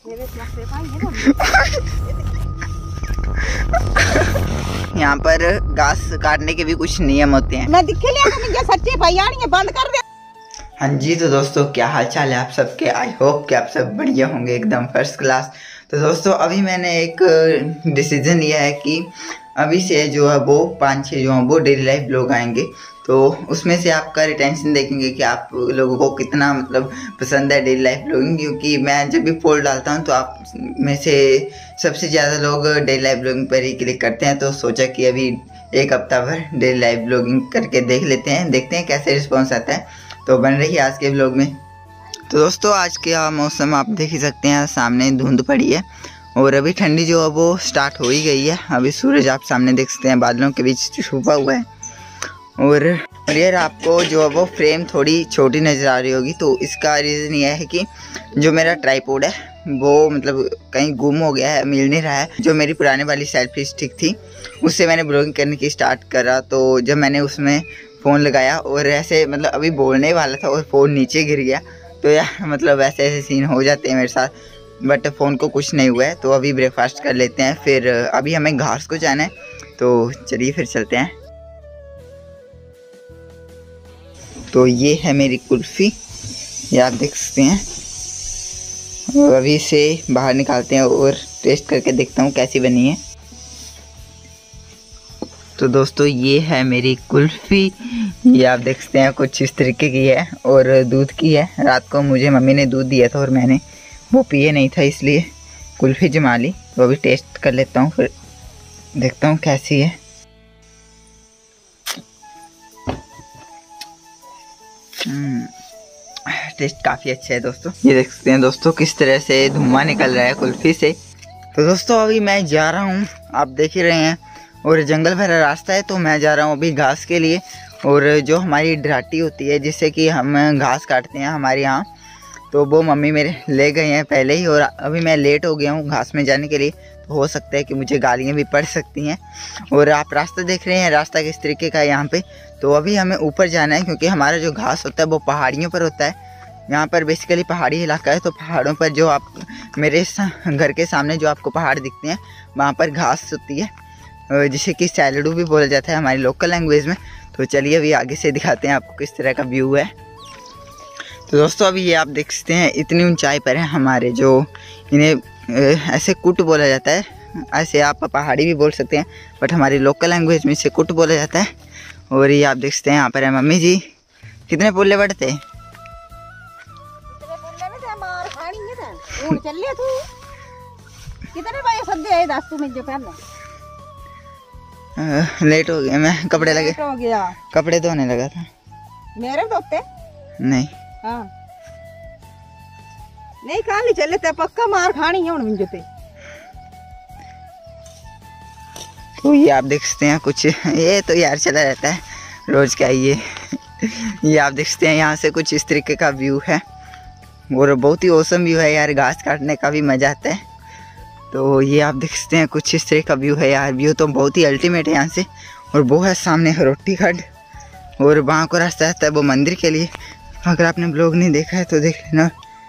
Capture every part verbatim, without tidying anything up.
यहाँ पर घास काटने के भी कुछ नियम होते हैं। मैं दिखे लिया मुझे सच्चे भाई बंद कर दे। हाँ जी, तो दोस्तों क्या हाल चाल है आप सबके। आई होप कि आप सब बढ़िया होंगे, एकदम फर्स्ट क्लास। तो दोस्तों अभी मैंने एक डिसीजन लिया है कि अभी से जो है वो पाँच छः जो है वो डेली लाइफ ब्लॉग आएंगे। तो उसमें से आपका रिटेंशन देखेंगे कि आप लोगों को कितना मतलब पसंद है डेली लाइफ ब्लॉगिंग। क्योंकि मैं जब भी पोल डालता हूँ तो आप में से सबसे ज़्यादा लोग डेली लाइफ ब्लॉगिंग पर ही क्लिक करते हैं। तो सोचा कि अभी एक हफ्ता भर डेली लाइफ ब्लॉगिंग करके देख लेते हैं, देखते हैं कैसे रिस्पॉन्स आता है। तो बन रही है आज के ब्लॉग में। तो दोस्तों आज का मौसम आप देख ही सकते हैं, सामने धुंध पड़ी है और अभी ठंडी जो है वो स्टार्ट हो ही गई है। अभी सूरज आप सामने देख सकते हैं बादलों के बीच छुपा हुआ है। और यार आपको जो है वो फ्रेम थोड़ी छोटी नज़र आ रही होगी, तो इसका रीज़न ये है कि जो मेरा ट्राइपॉड है वो मतलब कहीं गुम हो गया है, मिल नहीं रहा है। जो मेरी पुराने वाली सेल्फी स्टिक थी उससे मैंने ब्लॉगिंग करने की स्टार्ट करा। तो जब मैंने उसमें फ़ोन लगाया और ऐसे मतलब अभी बोलने वाला था और फ़ोन नीचे गिर गया, तो यार मतलब ऐसे ऐसे सीन हो जाते हैं मेरे साथ। बट फ़ोन को कुछ नहीं हुआ है। तो अभी ब्रेकफास्ट कर लेते हैं, फिर अभी हमें घास को जाना है। तो चलिए फिर चलते हैं। तो ये है मेरी कुल्फ़ी, ये आप देख सकते हैं। और अभी इसे बाहर निकालते हैं और टेस्ट करके देखता हूँ कैसी बनी है। तो दोस्तों ये है मेरी कुल्फ़ी, ये आप देख सकते हैं कुछ इस तरीके की है और दूध की है। रात को मुझे मम्मी ने दूध दिया था और मैंने वो पिए नहीं था, इसलिए कुल्फ़ी जमा ली। तो अभी टेस्ट कर लेता हूँ, फिर देखता हूँ कैसी है। टेस्ट काफ़ी अच्छा है दोस्तों। ये देख सकते हैं दोस्तों किस तरह से धुआं निकल रहा है कुल्फ़ी से। तो दोस्तों अभी मैं जा रहा हूँ, आप देख ही रहे हैं, और जंगल भरा रास्ता है। तो मैं जा रहा हूँ अभी घास के लिए। और जो हमारी ढाटी होती है जिससे कि हम घास काटते हैं हमारे यहाँ, तो वो मम्मी मेरे ले गए हैं पहले ही। और अभी मैं लेट हो गया हूँ घास में जाने के लिए, तो हो सकता है कि मुझे गालियाँ भी पड़ सकती हैं। और आप रास्ता देख रहे हैं, रास्ता किस तरीके का है यहाँ पे। तो अभी हमें ऊपर जाना है क्योंकि हमारा जो घास होता है वो पहाड़ियों पर होता है। यहाँ पर बेसिकली पहाड़ी इलाका है। तो पहाड़ों पर जो आप मेरे घर के सामने जो आपको पहाड़ दिखते हैं वहाँ पर घास होती है, जिसे कि सैलडू भी बोला जाता है हमारी लोकल लैंग्वेज में। तो चलिए अभी आगे से दिखाते हैं आपको किस तरह का व्यू है। तो दोस्तों अभी ये आप देख सकते हैं इतनी ऊंचाई पर है हमारे, जो इन्हें ऐसे कुट बोला जाता है। ऐसे आप पहाड़ी भी बोल सकते हैं, बट हमारी लोकल लैंग्वेज में इसे कुट बोला जाता है। और ये आप देख सकते हैं यहाँ पर है मम्मी जी। कितने पुल्ले बढ़ते लेट हो गया, मैं कपड़े लगे हो गया कपड़े धोने लगा था। मेरे धोते नहीं हाँ नहीं कहाँ नहीं चले थे, पक्का मार खानी है मुझे पे। तो ये आप देख सकते हैं कुछ, ये तो यार चला रहता है रोज का ये ये आप देख सकते हैं यहाँ से कुछ इस तरीके का व्यू है। और बहुत ही औसम व्यू है यार, घास काटने का भी मजा आता है। तो ये आप देख सकते हैं कुछ इस तरह का व्यू है यार। व्यू तो बहुत ही अल्टीमेट है यहाँ से। और वो है सामने रोटी खड्ड, और वहाँ को रास्ता रहता है वो मंदिर के लिए। अगर आपने ब्लॉग नहीं देखा है तो देख लेना,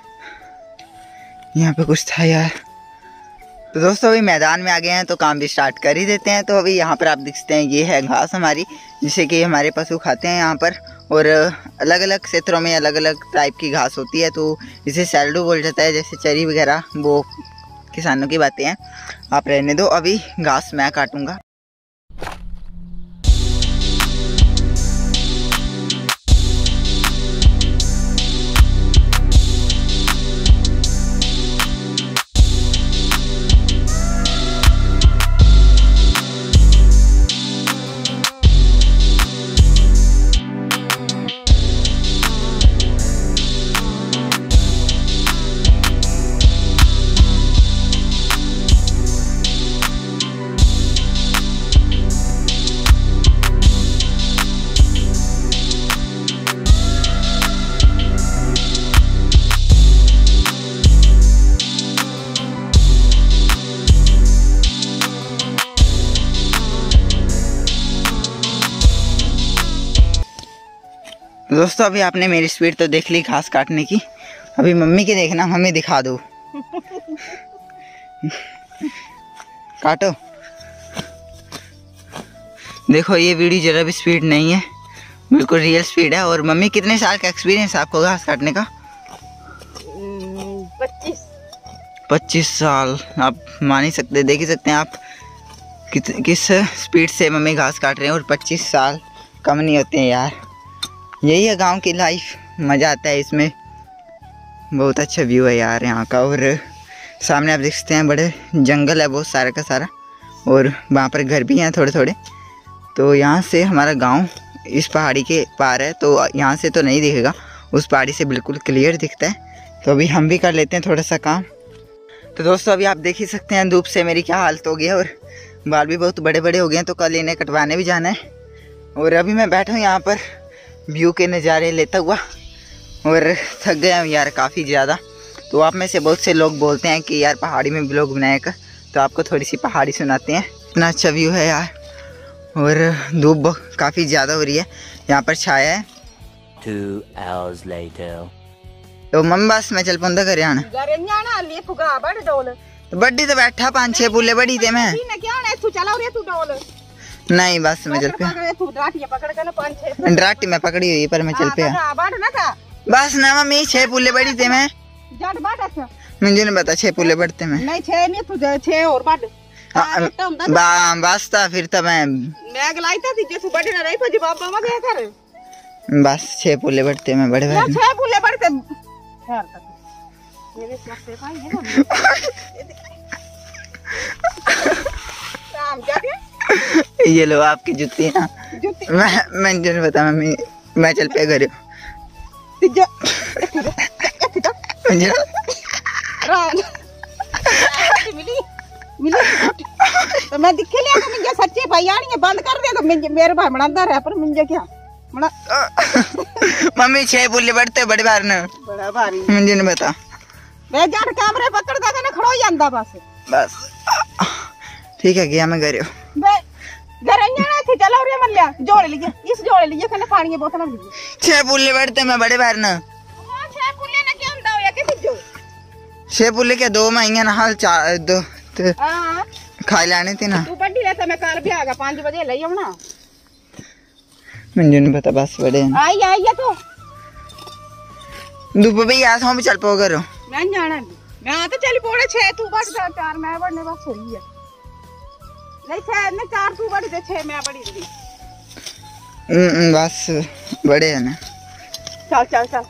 यहाँ पे कुछ था यार। तो दोस्तों अभी मैदान में आ गए हैं तो काम भी स्टार्ट कर ही देते हैं। तो अभी यहाँ पर आप देख सकते हैं ये है घास हमारी, जिसे कि हमारे पशु खाते हैं यहाँ पर। और अलग अलग क्षेत्रों में अलग अलग टाइप की घास होती है, तो इसे सैलडू बोल जाता है, जैसे चरी वगैरह। वो किसानों की बातें हैं, आप रहने दो। अभी घास मैं काटूंगा। दोस्तों अभी आपने मेरी स्पीड तो देख ली घास काटने की। अभी मम्मी की देखना, मम्मी दिखा दो। काटो। देखो ये वीडियो जरा भी स्पीड नहीं है, बिल्कुल रियल स्पीड है। और मम्मी कितने साल का एक्सपीरियंस है आपको घास काटने का? पच्चीस पच्चीस साल। आप मान ही सकते, देख ही सकते हैं आप कित किस स्पीड से मम्मी घास काट रहे हैं। और पच्चीस साल कम नहीं होते हैं यार। यही है गांव की लाइफ, मज़ा आता है इसमें। बहुत अच्छा व्यू है यार यहाँ का। और सामने आप देख सकते हैं बड़े जंगल है बहुत सारा का सारा, और वहाँ पर घर भी हैं थोड़े थोड़े। तो यहाँ से हमारा गांव इस पहाड़ी के पार है, तो यहाँ से तो नहीं दिखेगा, उस पहाड़ी से बिल्कुल क्लियर दिखता है। तो अभी हम भी कर लेते हैं थोड़ा सा काम। तो दोस्तों अभी आप देख ही सकते हैं धूप से मेरी क्या हालत हो गई है, और बाल भी बहुत बड़े बड़े हो गए हैं, तो कल इन्हें कटवाने भी जाना है। और अभी मैं बैठा हूँ यहाँ पर व्यू के नज़ारे लेता हुआ, और थक गया हूँ यार काफ़ी ज़्यादा। तो आप में से बहुत से लोग बोलते हैं कि यार पहाड़ी में ब्लॉग बनाया कर, तो आपको थोड़ी सी पहाड़ी सुनाते हैं। इतना अच्छा व्यू है यार, और धूप काफ़ी ज़्यादा हो रही है, यहाँ पर छाया है। Two hours later. तो मम्मी बस मैं चल पौंदा घर आना घरे जाना ले फुगा बड़ डोल बड्डी तो बैठा पांच छह पुले बड़ी थे मैं ने क्या है तू चला रे तू डोल नहीं बस मैं चल पे पकड़ तू डाटिया पकड़ के ना पांच छह डराटी में पकड़ी हुई पर मैं चल पे हां बड़ ना था बस ना मम्मी छह पुले बड़ी थे मैं जट बड़ अच्छा मुझे नहीं पता छह पुले बढ़ते मैं नहीं छह नहीं तू छह और बड़ बा बस था फिर तो मैं मैं गलाईता थी जे तू बड़ी ना रही पर जवाब बाबा दे कर बस छह पुले बढ़ते मैं बड़े भाई छह पुले बढ़ते यार तक मेरे से भाई है ना काम जाके ये लो आपकी जूती ना मैं मैं नहीं बता मम्मी मैं चल पे घर तिजा मुझे रान मिली मिली तो मैं दिखे लिया तो मुझे सच्चे भाई आनी बंद कर दे तो मुझे मेरे भाई बनाता रहा पर मुझे क्या बना मम्मी छह पुले बढ़ते बड़े बार न बड़ा भारी मुझे नहीं पता मैं जट कैमरे पकड़दा था ना खड़ो ਜਾਂਦਾ बस बस ठीक है गया मैं घर मैं घर जाना थी चलो रे मल्ला जोड़ लिए इस जोड़ लिए कने पानी की बोतल ली छह पुले बढ़ते मैं बड़े बार न हां छह पुले ने क्या ਹੁੰਦਾ होया किसी जो छह पुले के दो महीने ना हाल चार दो हां खा लाने थे ना तू बड्डी रहता मैं कल भी आगा पाँच बजे ले आऊं मुझे नहीं पता बस बड़े आई आई है तो धूप भी आ था चल पो करो मैं जाना मैं तो चली पौड़े छह तू बढ़ चार मैं बढ़ने बस होई है नहीं छह ने चार तू बढ़ दे छह मैं बढ़ी दी हम्म बस बड़े है ना चल चल चल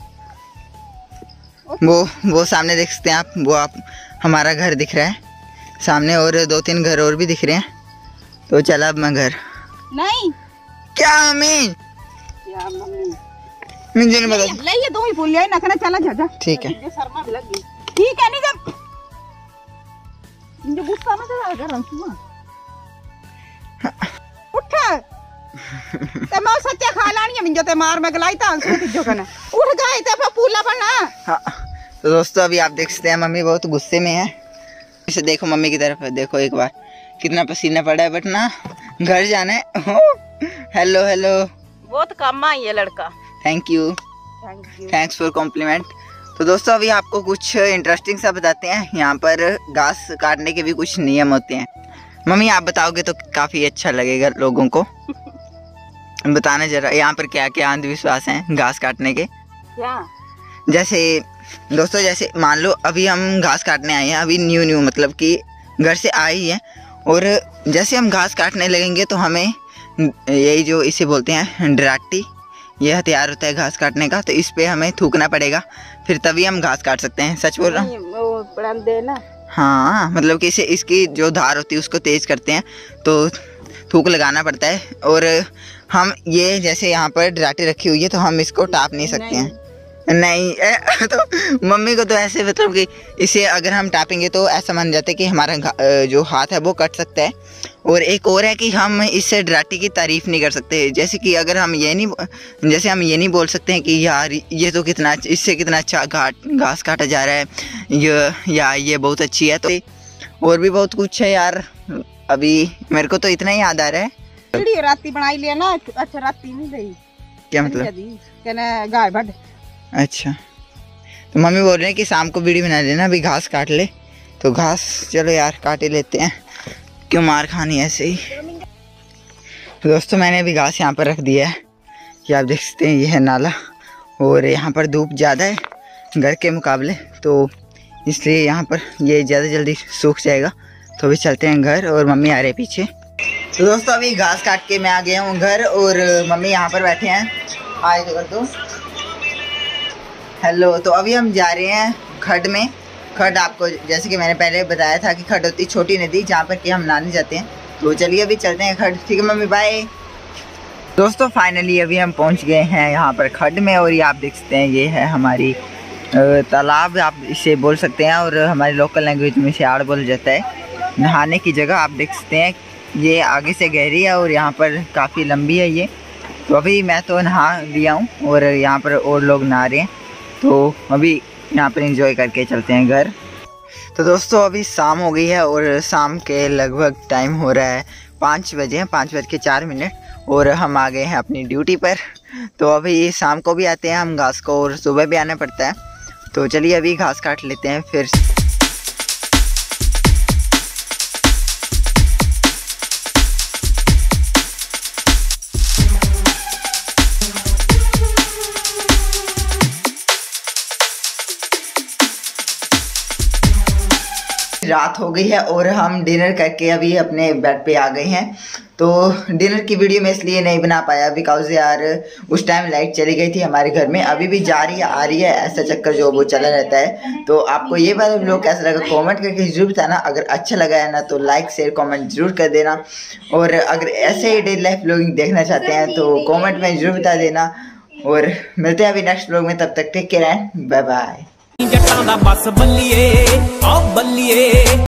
वो वो सामने देख सकते हैं आप वो आप हमारा घर दिख रहा है सामने और दो तीन घर और भी दिख रहे हैं तो चला अब मैं घर नहीं क्या मम्मी या मम्मी मुझे नहीं पता ले ये दो ही पुलिया ना करना चला जा जा ठीक है ये शर्मा भी लग गई ठीक है नहीं जब मुझे गुस्सा मत आ जा रंसुआ उठ ते मैं सच्चे खा लानी है मुझे ते मार मैं गलाई ता अंसू जो कना उठ गए ते फिर पूला बना हाँ तो दोस्तों अभी आप देख सकते हैं मम्मी बहुत गुस्से में है इसे देखो मम्मी की तरफ देखो एक बार कितना पसीना पड़ा है बट ना घर जाना है हेलो हेलो बहुत काम आई है लड़का thank you thank you thanks for compliment. तो दोस्तों अभी आपको कुछ इंटरेस्टिंग सा बताते हैं यहाँ पर घास काटने के भी कुछ नियम होते हैं। मम्मी आप बताओगे तो काफ़ी अच्छा लगेगा लोगों को बताना जरा यहाँ पर क्या क्या अंधविश्वास हैं घास काटने के। क्या जैसे दोस्तों जैसे मान लो अभी हम घास काटने आए हैं अभी न्यू न्यू मतलब कि घर से आए ही हैं और जैसे हम घास काटने लगेंगे तो हमें यही जो इसे बोलते हैं डराटी ये हथियार होता है घास काटने का तो इस पे हमें थूकना पड़ेगा फिर तभी हम घास काट सकते हैं। सच बोल रहा हूँ? वो पड़न देना हाँ मतलब कि इसे इसकी जो धार होती है उसको तेज करते हैं तो थूक लगाना पड़ता है। और हम ये जैसे यहाँ पर डराटी रखी हुई है तो हम इसको टाप नहीं सकते हैं नहीं ए, तो मम्मी को तो ऐसे मतलब कि इसे अगर हम टापेंगे तो ऐसा मान जाता है कि हमारा जो हाथ है वो कट सकता है। और एक और है कि हम इससे डराटी की तारीफ़ नहीं कर सकते जैसे कि अगर हम ये नहीं जैसे हम ये नहीं बोल सकते हैं कि यार ये तो कितना इससे कितना अच्छा घाट घास काटा जा रहा है ये या ये बहुत अच्छी है। तो और भी बहुत कुछ है यार अभी मेरे को तो इतना ही याद आ रहा है। राती बनाई लिया ना अच्छा राती नहीं गई क्या मतलब कहना गाय बढ़ अच्छा तो मम्मी बोल रहे हैं कि शाम को बीड़ी बना लेना अभी घास काट ले तो घास चलो यार काट ही लेते हैं, क्यों मार खानी ऐसे ही। तो दोस्तों मैंने अभी घास यहाँ पर रख दिया है, ये आप देख सकते हैं, ये है नाला और यहाँ पर धूप ज़्यादा है घर के मुकाबले, तो इसलिए यहाँ पर ये ज़्यादा जल्दी सूख जाएगा। तो अभी चलते हैं घर और मम्मी आ रहे हैं पीछे। तो दोस्तों अभी घास काट के मैं आ गया हूँ घर और मम्मी यहाँ पर बैठे हैं। हाय तो कर दो, हेलो। तो अभी हम जा रहे हैं खड्ड में। खड्ड आपको जैसे कि मैंने पहले बताया था कि खड्ड होती छोटी नदी जहाँ पर कि हम नहाने जाते हैं। तो चलिए अभी चलते हैं खड्ड। ठीक है मम्मी, बाय। दोस्तों फाइनली अभी हम पहुँच गए हैं यहाँ पर खड्ड में और ये आप देख सकते हैं, ये है हमारी तालाब आप इसे बोल सकते हैं और हमारी लोकल लैंग्वेज में इसे आड़ बोला जाता है। नहाने की जगह आप देख सकते हैं, ये आगे से गहरी है और यहाँ पर काफ़ी लंबी है ये। तो अभी मैं तो नहा लिया हूँ और यहाँ पर और लोग नहा रहे हैं, तो अभी यहाँ पर एंजॉय करके चलते हैं घर। तो दोस्तों अभी शाम हो गई है और शाम के लगभग टाइम हो रहा है पाँच बजे हैं, पाँच बज के चार मिनट और हम आ गए हैं अपनी ड्यूटी पर। तो अभी शाम को भी आते हैं हम घास को और सुबह भी आना पड़ता है। तो चलिए अभी घास काट लेते हैं फिर। रात हो गई है और हम डिनर करके अभी अपने बेड पे आ गए हैं। तो डिनर की वीडियो मैं इसलिए नहीं बना पाया बिकॉज यार उस टाइम लाइट चली गई थी हमारे घर में, अभी भी जा रही है आ रही है, ऐसा चक्कर जो वो चला रहता है। तो आपको ये वाला व्लॉग कैसा लगा कमेंट करके जरूर बताना। अगर अच्छा लगा है ना तो लाइक शेयर कमेंट जरूर कर देना और अगर ऐसे ही डेली लाइफ व्लॉगिंग देखना चाहते हैं तो कमेंट में जरूर बता देना। और मिलते हैं अभी नेक्स्ट व्लॉग में, तब तक take care and bye bye.